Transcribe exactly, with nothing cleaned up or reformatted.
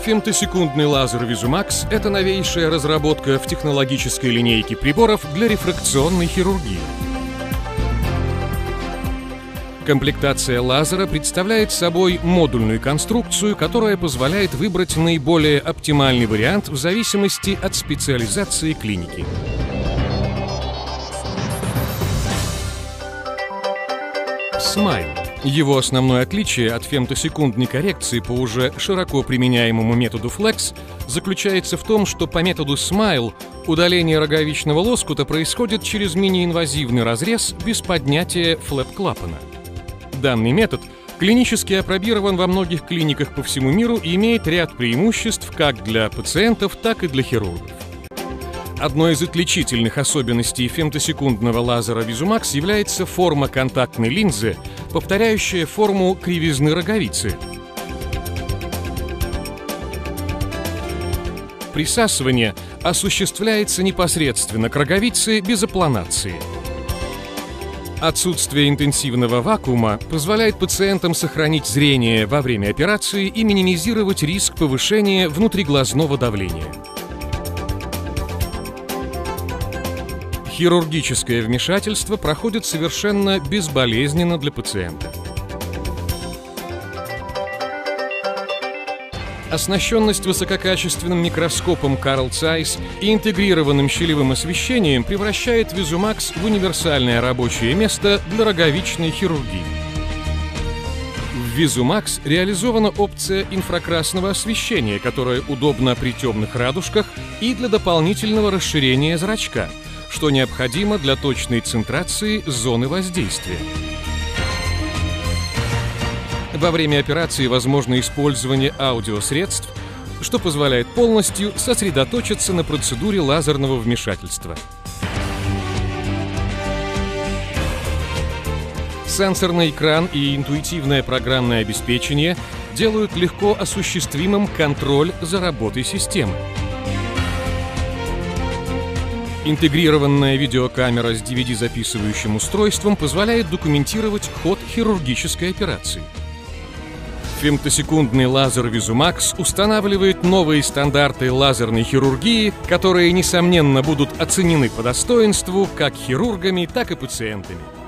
Фемтосекундный лазер VisuMax – это новейшая разработка в технологической линейке приборов для рефракционной хирургии. Комплектация лазера представляет собой модульную конструкцию, которая позволяет выбрать наиболее оптимальный вариант в зависимости от специализации клиники. Смайл. Его основное отличие от фемтосекундной коррекции по уже широко применяемому методу Flex заключается в том, что по методу Смайл удаление роговичного лоскута происходит через мини-инвазивный разрез без поднятия флэп-клапана. Данный метод клинически опробирован во многих клиниках по всему миру и имеет ряд преимуществ как для пациентов, так и для хирургов. Одной из отличительных особенностей фемтосекундного лазера VisuMax является форма контактной линзы, повторяющая форму кривизны роговицы. Присасывание осуществляется непосредственно к роговице без апланации. Отсутствие интенсивного вакуума позволяет пациентам сохранить зрение во время операции и минимизировать риск повышения внутриглазного давления. Хирургическое вмешательство проходит совершенно безболезненно для пациента. Оснащенность высококачественным микроскопом Carl Zeiss и интегрированным щелевым освещением превращает VisuMax в универсальное рабочее место для роговичной хирургии. В VisuMax реализована опция инфракрасного освещения, которая удобна при темных радужках и для дополнительного расширения зрачка, что необходимо для точной центрации зоны воздействия. Во время операции возможно использование аудиосредств, что позволяет полностью сосредоточиться на процедуре лазерного вмешательства. Сенсорный экран и интуитивное программное обеспечение делают легко осуществимым контроль за работой системы. Интегрированная видеокамера с ди ви ди-записывающим устройством позволяет документировать ход хирургической операции. Фемтосекундный лазер VisuMax устанавливает новые стандарты лазерной хирургии, которые, несомненно, будут оценены по достоинству как хирургами, так и пациентами.